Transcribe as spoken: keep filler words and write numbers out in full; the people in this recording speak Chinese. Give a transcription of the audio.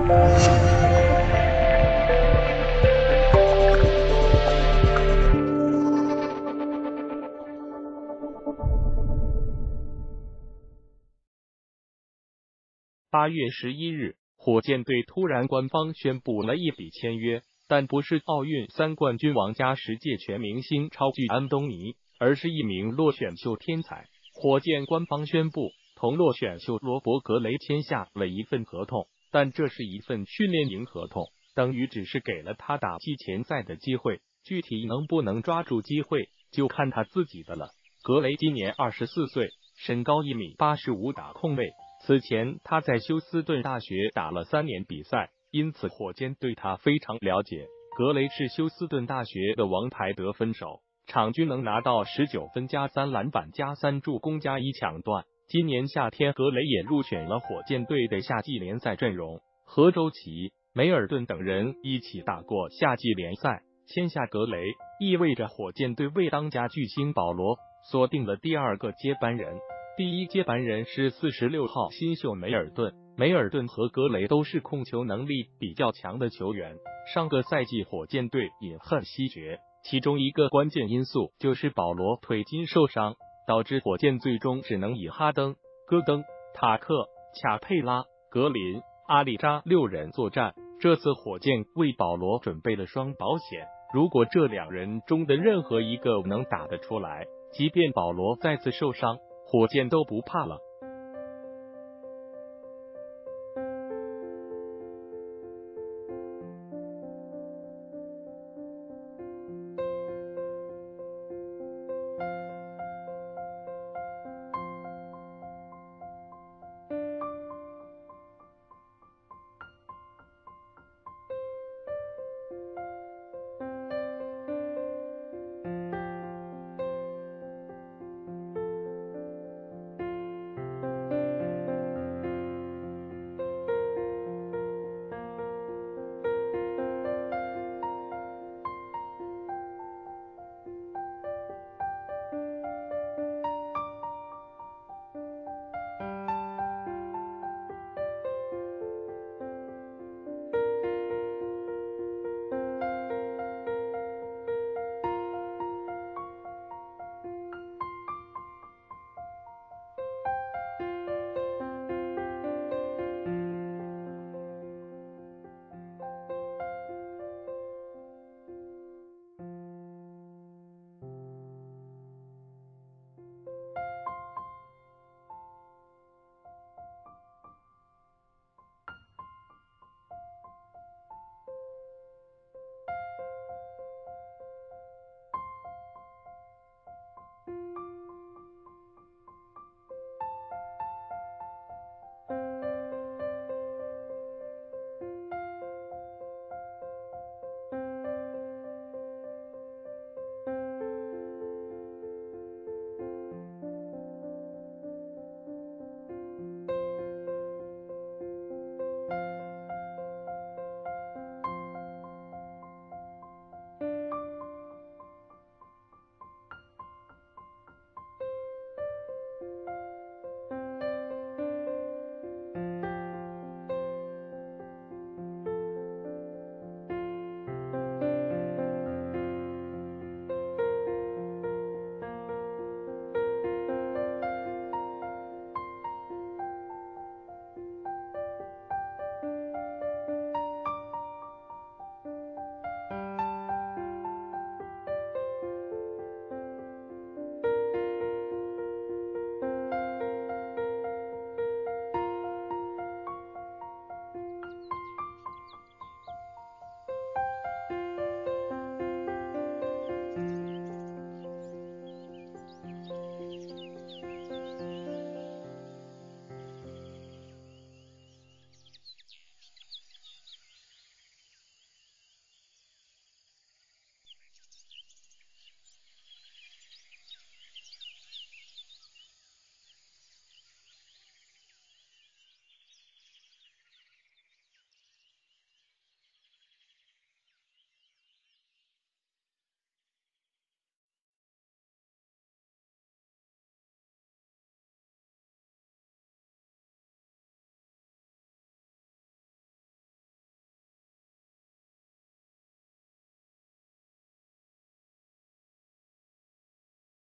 八月十一日，火箭队突然官方宣布了一笔签约，但不是奥运三冠军王加十届全明星超巨安东尼，而是一名落选秀天才。火箭官方宣布同落选秀罗伯格雷签下了一份合同，但这是一份训练营合同，等于只是给了他打季前赛的机会，具体能不能抓住机会，就看他自己的了。格雷今年二十四岁，身高一米八十五，打控卫。此前他在休斯顿大学打了三年比赛，因此火箭对他非常了解。格雷是休斯顿大学的王牌得分手，场均能拿到十九分加三篮板加三助攻加一抢断。今年夏天格雷也入选了火箭队的夏季联赛阵容，和周琦、梅尔顿等人一起打过夏季联赛。签下格雷意味着火箭队为当家巨星保罗锁定了第二个接班人。第一接班人是四十六号新秀梅尔顿，梅尔顿和格雷都是控球能力比较强的球员。上个赛季火箭队饮恨西决，其中一个关键因素就是保罗腿筋受伤，导致火箭最终只能以哈登、戈登、塔克、卡佩拉、格林、阿里扎六人作战。这次火箭为保罗准备了双保险，如果这两人中的任何一个能打得出来，即便保罗再次受伤，火箭都不怕了。